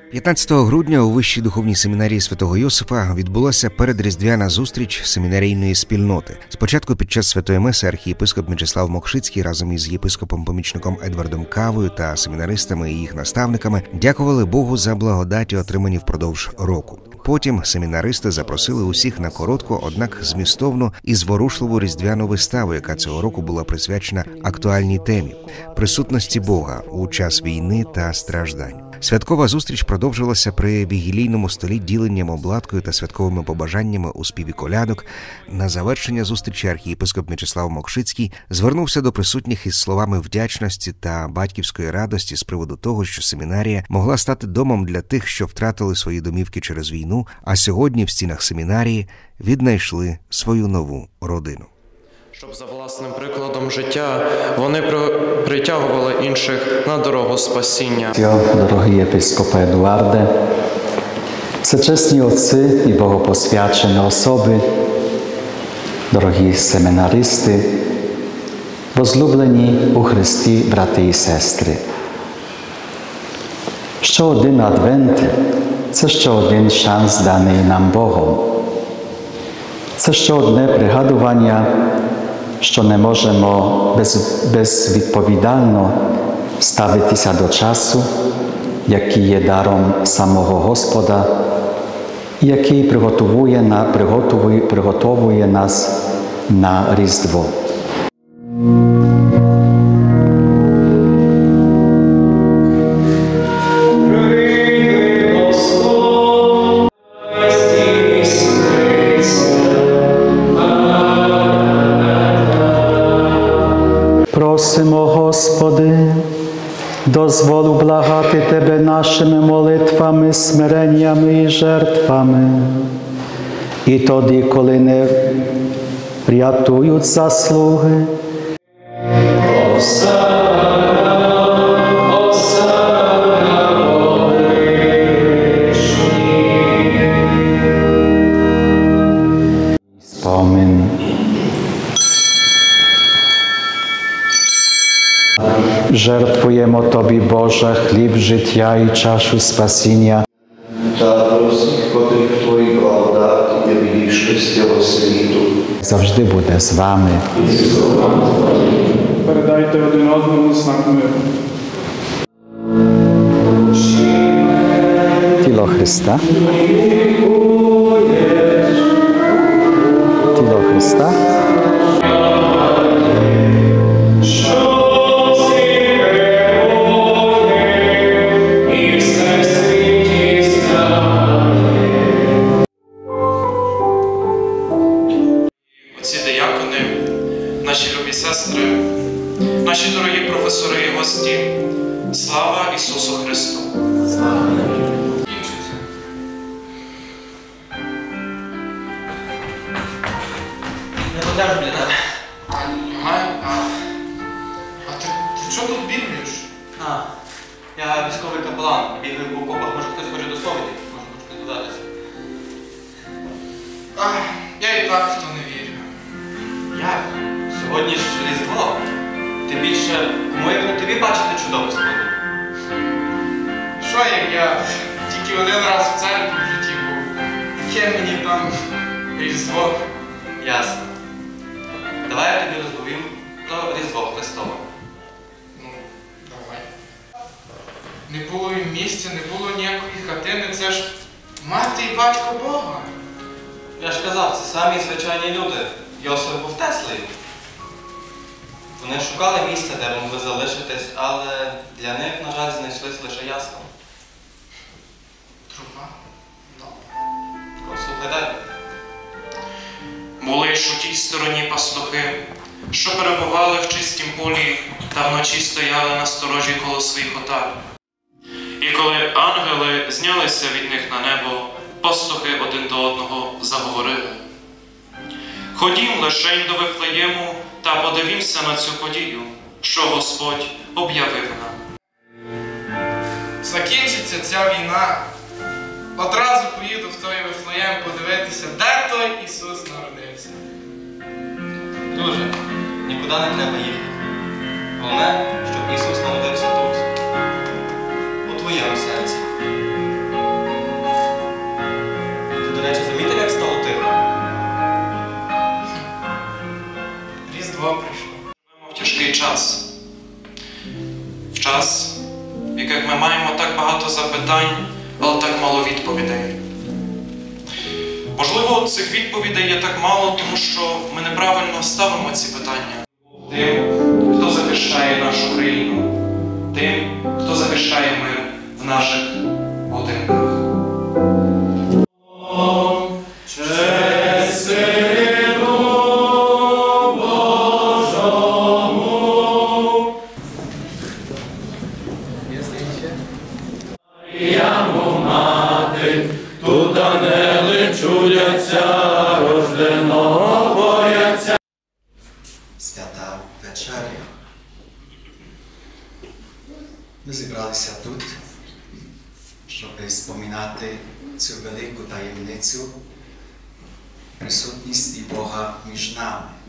15 грудня у Вищій духовній семінарії Святого Йосифа відбулася передріздвяна зустріч семінарійної спільноти. Спочатку під час Святої Меси архієпископ Мечислав Мокшицький разом із єпископом-помічником Едвардом Кавою та семінаристами і їх наставниками дякували Богу за благодаті, отримані впродовж року. Потім семінаристи запросили усіх на коротку, однак змістовну і зворушливу різдвяну виставу, яка цього року була присвячена актуальній темі – присутності Бога у час війни та страждань. Святкова зустріч продовжилася при вігілійному столі діленням обладкою та святковими побажаннями у співі колядок. На завершення зустрічі архієпископ Мечислав Мокшицький звернувся до присутніх із словами вдячності та батьківської радості з приводу того, що семінарія могла стати домом для тих, що втратили свої домівки через війну, а сьогодні в стінах семінарії віднайшли свою нову родину. Щоб за власним прикладом життя вони притягували інших на дорогу спасіння. Дорогий єпископе Едуарде, всечесні отці і богопосвячені особи, дорогі семінаристи, возлюблені у Христі брати і сестри. Ще один адвент – це ще один шанс, даний нам Богом. Це ще одне пригадування, що не можемо безвідповідально ставитися до часу, який є даром самого Господа, який приготовує нас на Різдво. Просимо, Господи, дозволу благати Тебе нашими молитвами, смиреннями і жертвами. І тоді, коли не рятують заслуги, спомин. Жертвуємо Тобі, Боже, хліб життя і чашу спасіння. Та про всіх, котрих Твої благодаті явивши з цього світу. Завжди буде з вами. Передайте один одному знак миру. Тіло Христа. Тіло Христа. Наші любі сестри, наші дорогі професори і гості, слава Ісусу Христу! Слава! Не потрібно для тебе. А ти чого тут бігаєш? Я військовий капелан, бігаю по окопах, може хтось хоче до сповіді, може хоче додатися. Я і так в то не вірю. Як? Сьогодні ж Різдво. Ти більше, кому як не тобі бачити чудову сповідь? Що як я тільки один раз в церкві в житті був? Яке мені там Різдво? Ясно. Давай я тобі розповім про Різдво Христове. Ну, давай. Не було і місця, не було ніякої хатини, це ж мати і батько Бога. Я ж казав, це самі звичайні люди. Йосип був Теслею. Вони шукали місця, де могли залишитись, але для них, на жаль, знайшлись лише ясла. Труба? Слухай далі. Були ж у тій стороні пастухи, що перебували в чистім полі та вночі стояли на сторожі коло своїх отар. І коли ангели знялися від них на небо, пастухи один до одного заговорили: «Ходім лишень до Вифлеєму та подивімося на цю подію, що Господь об'явив нам». Закінчиться ця війна, одразу поїду в той Вифлеєм подивитися, де той Ісус народився. Друже, нікуди не треба їхати. Головне, щоб Ісус народився тут, у твоєму серці. час, в яких ми маємо так багато запитань, але так мало відповідей. Можливо, цих відповідей є так мало, тому що ми неправильно ставимо ці питання. Тим, хто захищає нашу країну, тим, хто захищає мир в наших будинках. Свята вечеря. Ми зібралися тут, щоб споминати цю велику таємницю присутності Бога між нами.